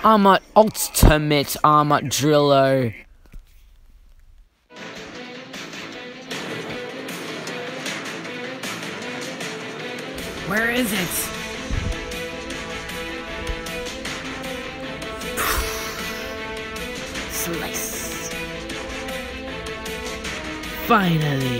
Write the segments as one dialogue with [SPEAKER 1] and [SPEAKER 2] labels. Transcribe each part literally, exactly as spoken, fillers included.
[SPEAKER 1] I'm an ultimate armor driller.
[SPEAKER 2] Where is it? Slice. Finally.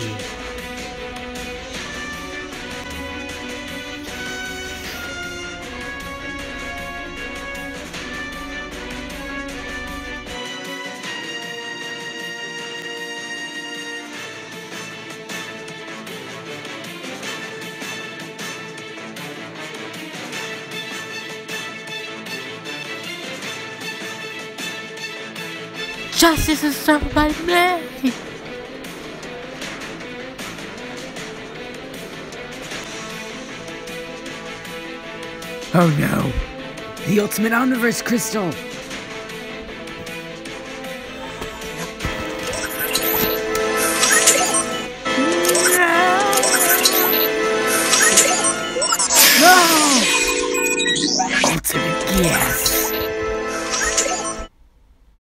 [SPEAKER 1] Justice is served by me.
[SPEAKER 2] Oh no! The Ultimate Omniverse Crystal! No! Ultimate Gas!